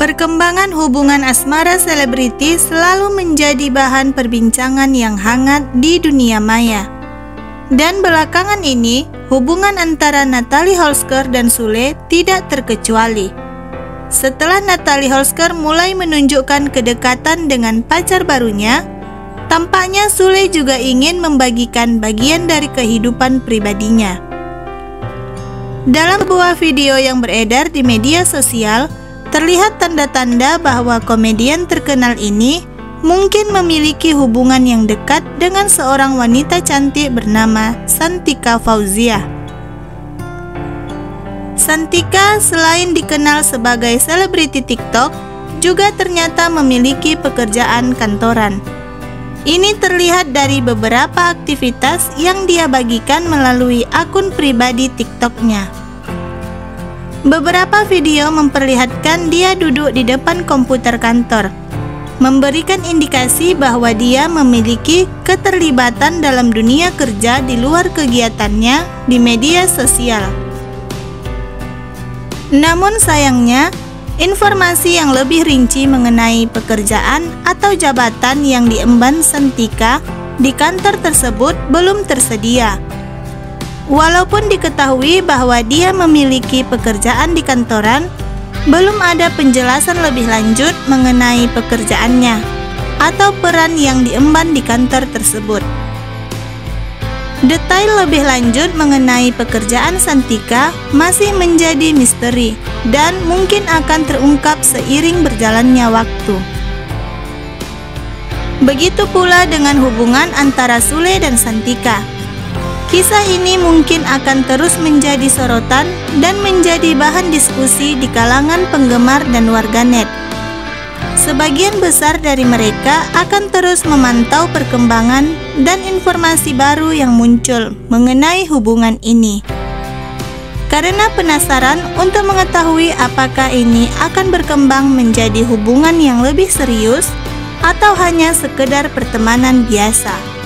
Perkembangan hubungan asmara selebriti selalu menjadi bahan perbincangan yang hangat di dunia maya. Dan belakangan ini, hubungan antara Natalie Holsker dan Sule tidak terkecuali. Setelah Natalie Holsker mulai menunjukkan kedekatan dengan pacar barunya, tampaknya Sule juga ingin membagikan bagian dari kehidupan pribadinya. Dalam sebuah video yang beredar di media sosial, terlihat tanda-tanda bahwa komedian terkenal ini mungkin memiliki hubungan yang dekat dengan seorang wanita cantik bernama Santika Fauzia. Santika selain dikenal sebagai selebriti TikTok, juga ternyata memiliki pekerjaan kantoran. Ini terlihat dari beberapa aktivitas yang dia bagikan melalui akun pribadi TikTok-nya. Beberapa video memperlihatkan dia duduk di depan komputer kantor, memberikan indikasi bahwa dia memiliki keterlibatan dalam dunia kerja di luar kegiatannya di media sosial. Namun sayangnya, informasi yang lebih rinci mengenai pekerjaan atau jabatan yang diemban Santika di kantor tersebut belum tersedia. Walaupun diketahui bahwa dia memiliki pekerjaan di kantoran, belum ada penjelasan lebih lanjut mengenai pekerjaannya atau peran yang diemban di kantor tersebut. Detail lebih lanjut mengenai pekerjaan Santika masih menjadi misteri dan mungkin akan terungkap seiring berjalannya waktu. Begitu pula dengan hubungan antara Sule dan Santika. Kisah ini mungkin akan terus menjadi sorotan dan menjadi bahan diskusi di kalangan penggemar dan warganet. Sebagian besar dari mereka akan terus memantau perkembangan dan informasi baru yang muncul mengenai hubungan ini. Karena penasaran untuk mengetahui apakah ini akan berkembang menjadi hubungan yang lebih serius atau hanya sekedar pertemanan biasa.